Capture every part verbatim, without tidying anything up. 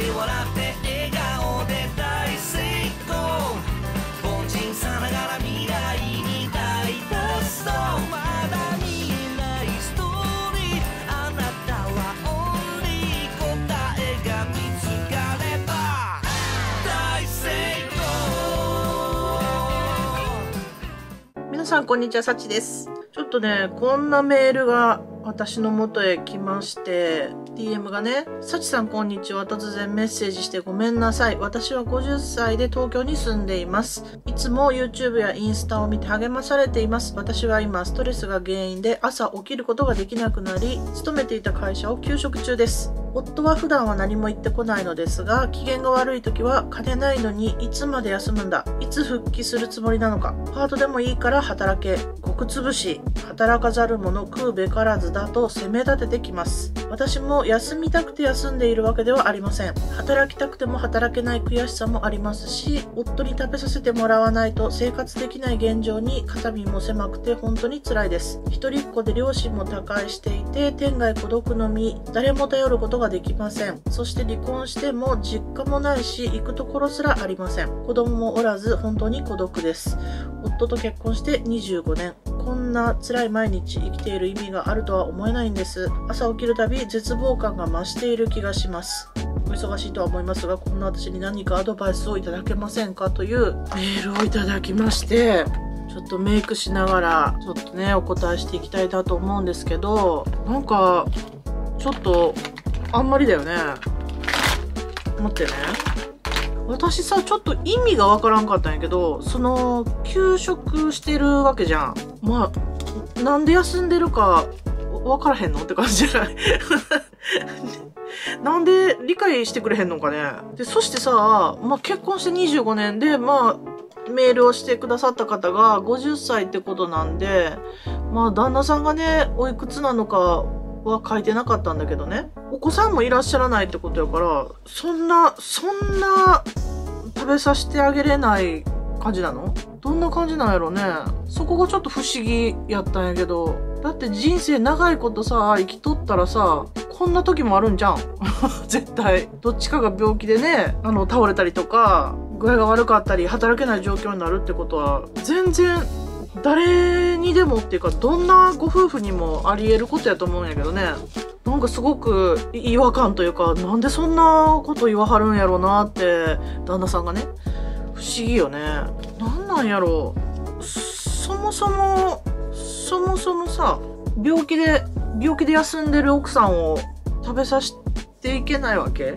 して笑って笑顔で大成功。凡人さながら未来に大脱走。まだ見えないストーリー、あなたはオンリー。答えが見つかれば大成功。 皆さんこんにちは、さちです。ちょっとね、こんなメールが私の元へ来まして、ディーエム がね、さちさんこんにちは。突然メッセージしてごめんなさい。私はごじゅっさいで東京に住んでいます。いつも YouTube やインスタを見て励まされています。私は今ストレスが原因で朝起きることができなくなり、勤めていた会社を休職中です。夫は普段は何も言ってこないのですが、機嫌が悪い時は金ないのにいつまで休むんだ、いつ復帰するつもりなのか、パートでもいいから働け、極つぶし、働かざる者食うべからずだと責め立ててきます。私も休みたくて休んでいるわけではありません。働きたくても働けない悔しさもありますし、夫に食べさせてもらわないと生活できない現状に肩身も狭くて本当に辛いです。一人っ子で両親も他界していて、天涯孤独の身、誰も頼ることができません。そして離婚しても実家もないし、行くところすらありません。子供もおらず本当に孤独です。夫と結婚してにじゅうごねん。こんな辛い毎日生きている意味があるとは思えないんです。朝起きるたび絶望感が増している気がします。お忙しいとは思いますが、こんな私に何かアドバイスをいただけませんかというメールをいただきまして、ちょっとメイクしながらちょっとねお答えしていきたいなと思うんですけど、なんかちょっとあんまりだよね。待ってね、私さちょっと意味がわからんかったんやけど、その休職してるわけじゃん。まあなんで休んでるかわからへんのって感じじゃないなんで理解してくれへんのかね。でそしてさ、まあ、結婚してにじゅうごねんで、まあメールをしてくださった方がごじゅっさいってことなんで、まあ旦那さんがねおいくつなのかは書いてなかったんだけどね、お子さんもいらっしゃらないってことやから、そんなそんな食べさせてあげれない感じなの？どんな感じなんやろね。そこがちょっと不思議やったんやけど、だって人生長いことさ生きとったらさ、こんな時もあるんじゃん絶対どっちかが病気でね、あの倒れたりとか具合が悪かったり働けない状況になるってことは全然誰にでもっていうか、どんなご夫婦にもあり得ることやと思うんやけどね。なんかすごく違和感というか、なんでそんなこと言わはるんやろうなって旦那さんがね、不思議よね。なんなんやろう。そもそもそもそもさ、病気で病気で休んでる奥さんを食べさせていけないわけ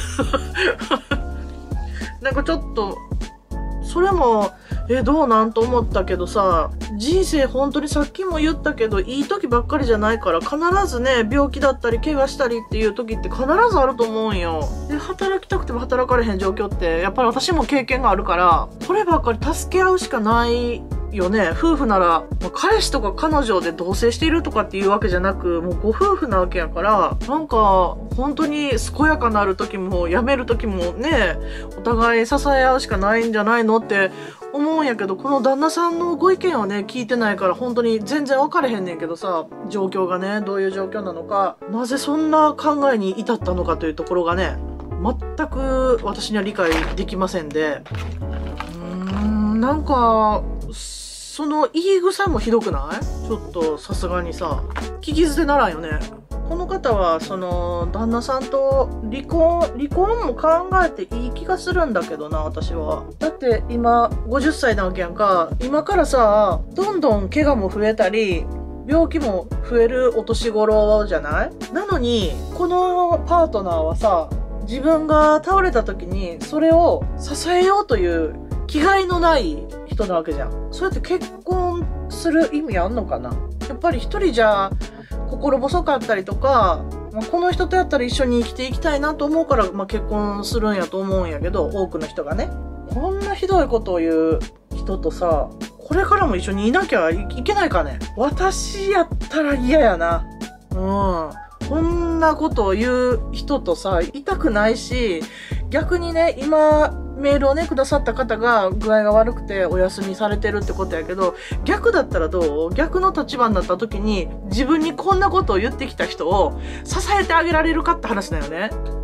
なんかちょっとそれもえどうなんと思ったけどさ、人生本当にさっきも言ったけどいい時ばっかりじゃないから、必ずね病気だったり怪我したりっていう時って必ずあると思うんよ。で働きたくても働かれへん状況ってやっぱり私も経験があるから、こればっかり助け合うしかないよね。夫婦なら、まあ、彼氏とか彼女で同棲しているとかっていうわけじゃなく、もうご夫婦なわけやから、なんか本当に健やかなる時も辞める時もね、お互い支え合うしかないんじゃないのって思うんやけど、この旦那さんのご意見はね聞いてないから本当に全然分かれへんねんけどさ、状況がねどういう状況なのか、なぜそんな考えに至ったのかというところがね全く私には理解できませんで、うーんなんかその言い草もひどくない？ちょっとさすがにさ聞き捨てならんよね。この方はその旦那さんと離婚離婚も考えていい気がするんだけどな、私は。だって今ごじゅっさいなわけやんか。今からさどんどん怪我も増えたり病気も増えるお年頃じゃない？なのにこのパートナーはさ、自分が倒れた時にそれを支えようという気概のない人なわけじゃん。そうやって結婚する意味あんのかな？やっぱり一人じゃ心細かったりとか、まあ、この人とやったら一緒に生きていきたいなと思うから、まあ、結婚するんやと思うんやけど、多くの人がね。こんなひどいことを言う人とさ、これからも一緒にいなきゃいけないかね。私やったら嫌やな。うん。こんなことを言う人とさ、いたくないし、逆にね、今、メールをね、くださった方が具合が悪くてお休みされてるってことやけど、逆だったらどう？逆の立場になった時に、自分にこんなことを言ってきた人を支えてあげられるかって話だよね。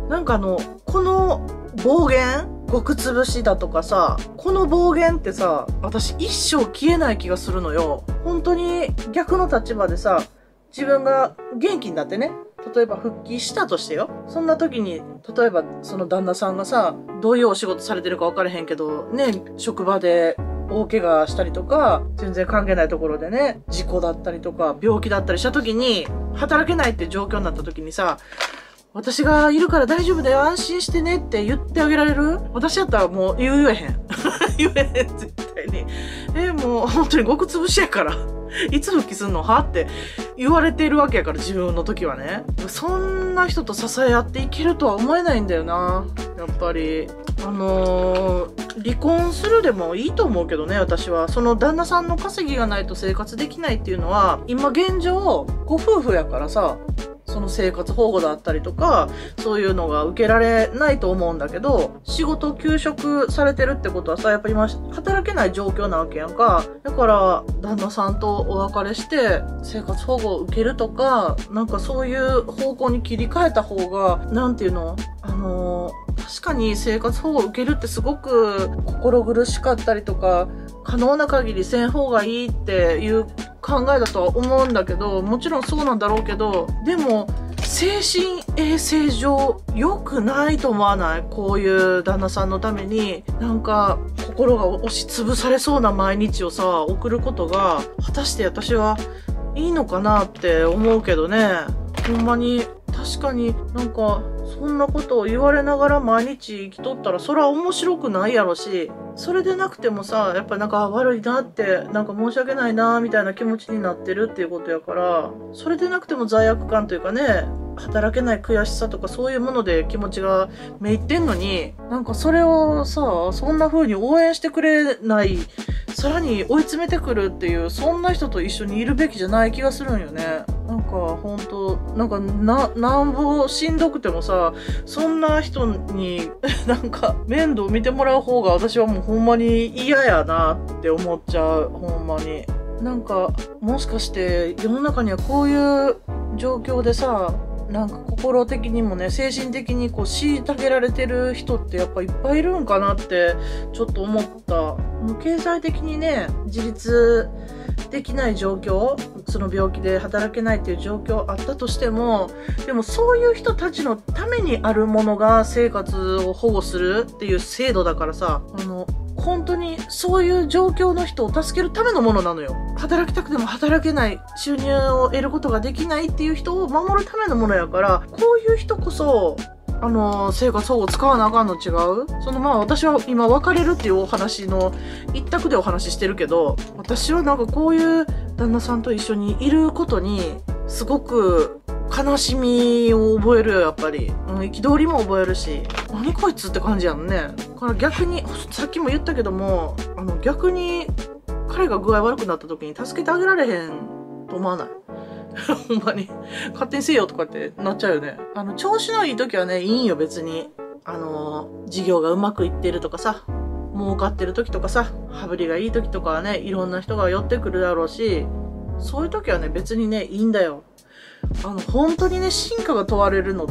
なんかあの、この暴言極潰しだとかさ、この暴言ってさ、私一生消えない気がするのよ。本当に逆の立場でさ、自分が元気になってね、例えば復帰したとしてよ。そんな時に、例えばその旦那さんがさ、どういうお仕事されてるか分からへんけど、ね、職場で大怪我したりとか、全然関係ないところでね、事故だったりとか、病気だったりした時に、働けないって状況になった時にさ、私がいるから大丈夫だよ、安心してねって言ってあげられる？私やったらもう言えへん。言えへん、絶対に。え、もう本当に極潰しやから。いつ復帰すんのはって言われているわけやから、自分の時はね。そんな人と支え合っていけるとは思えないんだよな。やっぱり。あのー、離婚するでもいいと思うけどね、私は。その旦那さんの稼ぎがないと生活できないっていうのは、今現状、ご夫婦やからさ、その生活保護だったりとか、そういうのが受けられないと思うんだけど、仕事休職されてるってことはさ、やっぱ今働けない状況なわけやんか。だから、旦那さんとお別れして生活保護を受けるとか、なんかそういう方向に切り替えた方が、なんていうの？あのー、確かに生活保護を受けるってすごく心苦しかったりとか、可能な限りせん方がいいっていう考えだとは思うんだけど、もちろんそうなんだろうけど、でも精神衛生上良くないと思わない？こういう旦那さんのためになんか心が押しつぶされそうな毎日をさ送ることが果たして私はいいのかなって思うけどね。ほんまに確かになんかそんなことを言われながら毎日生きとったらそれは面白くないやろし、それでなくてもさ、やっぱなんか悪いなって、なんか申し訳ないなみたいな気持ちになってるっていうことやから、それでなくても罪悪感というかね、働けない悔しさとかそういうもので気持ちがめいってんのに、なんかそれをさ、そんな風に応援してくれない、さらに追い詰めてくるっていう、そんな人と一緒にいるべきじゃない気がするんよね。なんかほんと、なんかな、なんぼしんどくてもさ、そんな人になんか面倒見てもらう方が私はもうほんまに嫌やなって思っちゃう。ほんまに。なんかもしかして世の中にはこういう状況でさ、なんか心的にもね、精神的にこう虐げられてる人ってやっぱいっぱいいるんかなってちょっと思った。経済的にね、自立できない状況、その病気で働けないっていう状況あったとしても、でもそういう人たちのためにあるものが生活を保護するっていう制度だからさ、あの、本当にそういう状況の人を助けるためのものなのよ。働きたくても働けない、収入を得ることができないっていう人を守るためのものやから、こういう人こそ、あの、生活保護使わなあかんの違う？そのまあ私は今別れるっていうお話の一択でお話ししてるけど、私はなんかこういう旦那さんと一緒にいることに、すごく悲しみを覚えるよ、やっぱり。うん、憤りも覚えるし。何こいつって感じやんね。だから逆に、さっきも言ったけども、あの逆に彼が具合悪くなった時に助けてあげられへんと思わない？ほんまに。勝手にせよとかってなっちゃうよね。あの、調子のいい時はね、いいんよ、別に。あの、事業がうまくいってるとかさ、儲かってる時とかさ、羽振りがいい時とかはね、いろんな人が寄ってくるだろうし、そういう時はね、別にね、いいんだよ。あの、本当にね、進化が問われるのって、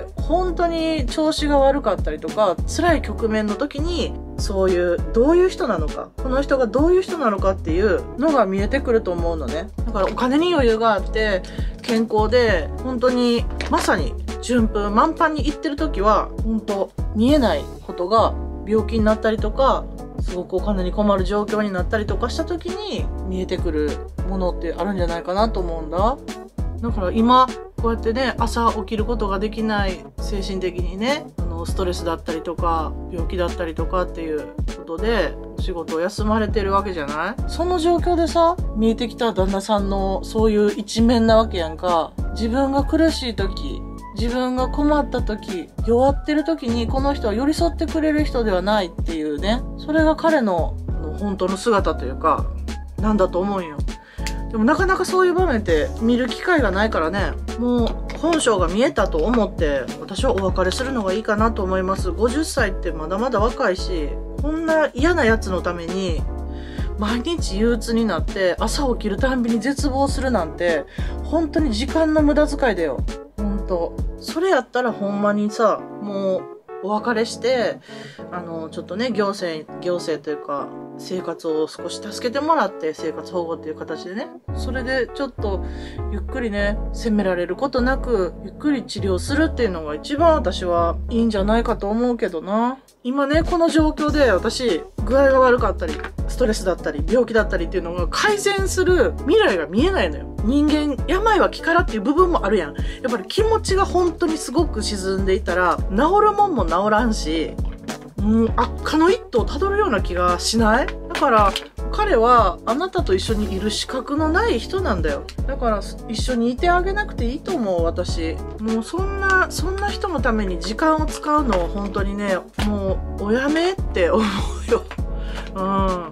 本当に調子が悪かったりとか、辛い局面の時に、そういう、どういう人なのか、この人がどういう人なのかっていうのが見えてくると思うのね。だからお金に余裕があって、健康で、本当に、まさに順風満帆にいってる時は、本当見えないことが病気になったりとか、すごくお金に困る状況になったりとかした時に見えてくるものってあるんじゃないかなと思うんだ。だから今、こうやってね、朝起きることができない、精神的にね、あの、ストレスだったりとか、病気だったりとかっていうことで、仕事を休まれてるわけじゃない？その状況でさ、見えてきた旦那さんのそういう一面なわけやんか。自分が苦しい時、自分が困った時、弱ってる時にこの人は寄り添ってくれる人ではないっていうね。それが彼の、あの本当の姿というか、なんだと思うんよ。でもなかなかそういう場面って見る機会がないからね、もう本性が見えたと思って私はお別れするのがいいかなと思います。ごじゅっさいってまだまだ若いし、こんな嫌なやつのために毎日憂鬱になって朝起きるたんびに絶望するなんて本当に時間の無駄遣いだよ。本当それやったらほんまにさ、もうお別れして、あの、ちょっとね、行政、行政というか、生活を少し助けてもらって、生活保護っていう形でね、それでちょっと、ゆっくりね、責められることなく、ゆっくり治療するっていうのが一番私はいいんじゃないかと思うけどな。今ね、この状況で私、具合が悪かったり、ストレスだったり、病気だったりっていうのが改善する未来が見えないのよ。人間、病は気からっていう部分もあるやん。やっぱり気持ちが本当にすごく沈んでいたら、治るもんも治らんし、もう悪化の一途をたどるような気がしない？だから、彼はあなたと一緒にいる資格のない人なんだよ。だから一緒にいてあげなくていいと思う、私。もうそんな、そんな人のために時間を使うのを本当にね、もうおやめって思うよ。うん。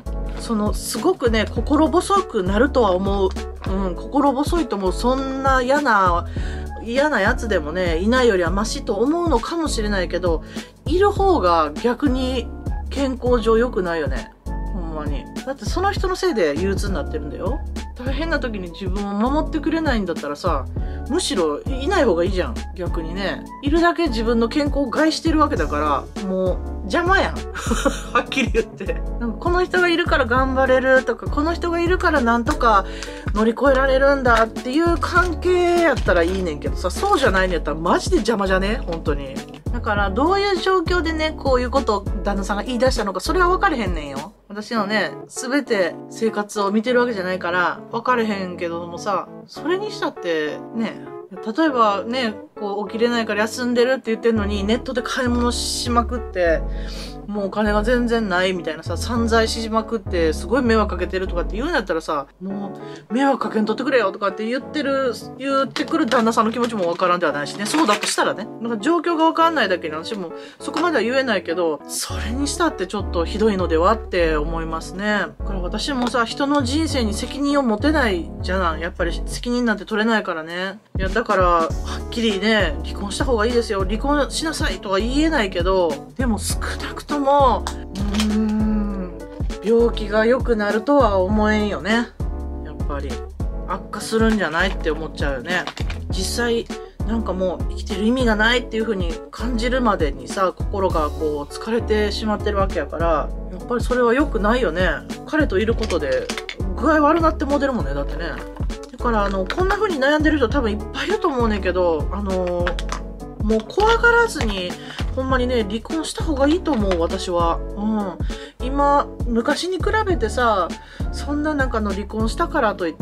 その、すごくね、心細くなるとは思う。うん、心細いと思う。そんな嫌な、嫌なやつでもね、いないよりはマシと思うのかもしれないけど、いる方が逆に健康上良くないよね。ほんまに。だってその人のせいで憂鬱になってるんだよ。大変な時に自分を守ってくれないんだったらさ、むしろいない方がいいじゃん。逆にね。いるだけ自分の健康を害してるわけだから、もう邪魔やん。はっきり言って。なんかこの人がいるから頑張れるとか、この人がいるからなんとか乗り越えられるんだっていう関係やったらいいねんけどさ、そうじゃないんやったらマジで邪魔じゃね？本当に。だからどういう状況でね、こういうことを旦那さんが言い出したのか、それは分かれへんねんよ。私のね、すべて生活を見てるわけじゃないから、分かれへんけどもさ、それにしたって、ね、例えばね、こう起きれないから休んでるって言ってんのに、ネットで買い物しまくって、もうお金が全然ないみたいなさ、散財しまくって、すごい迷惑かけてるとかって言うんだったらさ、もう、迷惑かけんとってくれよとかって言ってる、言ってくる旦那さんの気持ちもわからんではないしね。そうだとしたらね。なんか状況がわかんないだけに私もそこまでは言えないけど、それにしたってちょっとひどいのではって思いますね。だから私もさ、人の人生に責任を持てないじゃん。やっぱり責任なんて取れないからね。いや、だから、はっきりね、離婚した方がいいですよ。離婚しなさいとは言えないけど、でも少なくとも、うーん、病気が良くなるとは思えんよね。やっぱり。悪化するんじゃないって思っちゃうよね。実際、なんかもう生きてる意味がないっていう風に感じるまでにさ、心がこう疲れてしまってるわけやから、やっぱりそれは良くないよね。彼といることで具合悪なってモデルもんね、だってね。だからあの、こんな風に悩んでる人多分いっぱいいると思うねんけど、あのー、もう怖がらずに、ほんまにね、離婚した方がいいと思う、私は。うん。今、昔に比べてさ、そんななんかの離婚したからといって、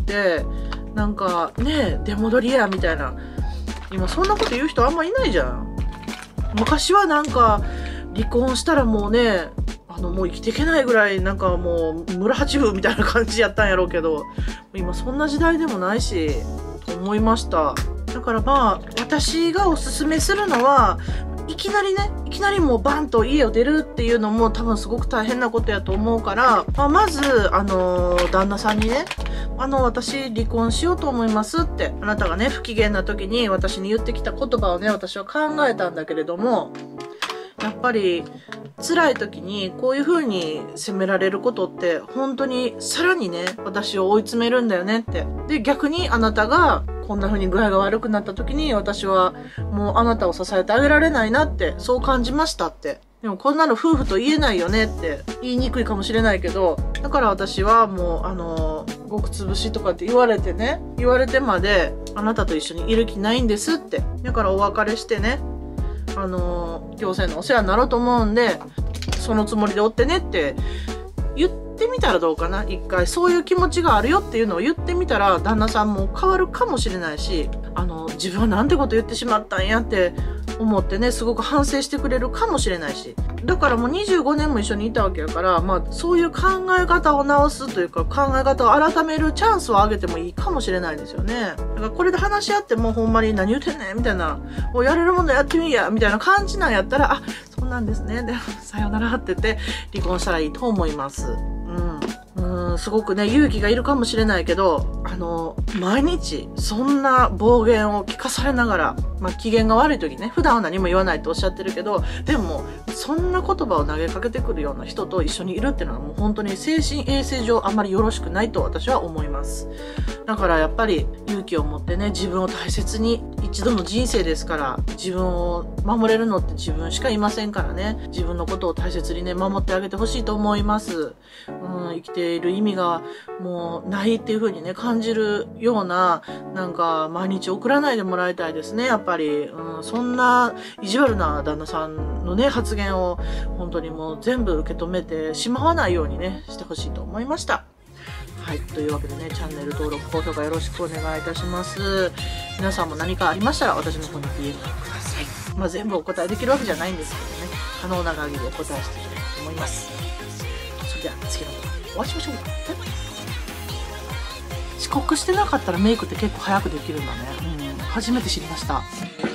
なんかね、出戻りや、みたいな。今そんなこと言う人あんまいないじゃん。昔はなんか、離婚したらもうね、あの、もう生きていけないぐらい、なんかもう、村八分みたいな感じやったんやろうけど、今そんな時代でもないし、と思いました。だからまあ、私がおすすめするのは、いきなりね、いきなりもうバンと家を出るっていうのも多分すごく大変なことやと思うから、まあ、まず、あのー、旦那さんにね、あの、私離婚しようと思いますって、あなたがね、不機嫌な時に私に言ってきた言葉をね、私は考えたんだけれども、やっぱり、辛い時にこういう風に責められることって本当にさらにね、私を追い詰めるんだよねって。で、逆にあなたがこんな風に具合が悪くなった時に私はもうあなたを支えてあげられないなって、そう感じましたって。でもこんなの夫婦と言えないよねって言いにくいかもしれないけど、だから私はもうあの、ごくつぶしとかって言われてね、言われてまであなたと一緒にいる気ないんですって。だからお別れしてね、あの、行政のお世話になろうと思うんで、そのつもりでおってねって言ってみたらどうかな。一回そういう気持ちがあるよっていうのを言ってみたら、旦那さんも変わるかもしれないし、あの、自分はなんてこと言ってしまったんやって思ってね、すごく反省してくれるかもしれないし。だからもうにじゅうごねんも一緒にいたわけやから、まあそういう考え方を直すというか、考え方を改めるチャンスをあげてもいいかもしれないですよね。だからこれで話し合ってもほんまに何言ってんねんみたいな、もうやれるものやってみやみたいな感じなんやったら、あ、そうなんですね。で、さよならって言って離婚したらいいと思います。うん。うん。 うん、すごくね、勇気がいるかもしれないけど、あの、毎日、そんな暴言を聞かされながら、まあ、機嫌が悪い時ね、普段は何も言わないとおっしゃってるけど、でも、そんな言葉を投げかけてくるような人と一緒にいるっていうのはもう本当に精神衛生上あんまりよろしくないと私は思います。だからやっぱり勇気を持ってね、自分を大切に、一度の人生ですから、自分を守れるのって自分しかいませんからね、自分のことを大切にね、守ってあげてほしいと思います。うん、生きている意味がもうないっていう風にね、感じるような、なんか毎日送らないでもらいたいですね、やっぱり。うん、そんな意地悪な旦那さんのね、発言を本当にもう全部受け止めてしまわないようにね、してほしいと思いました。はい。というわけでね、チャンネル登録、高評価よろしくお願いいたします。皆さんも何かありましたら私の方に ディーエム ください。まあ全部お答えできるわけじゃないんですけどね、可能な限りお答えしていきたいと思います。それでは次の動画でお会いしましょう。遅刻してなかったらメイクって結構早くできるんだね。うん。初めて知りました。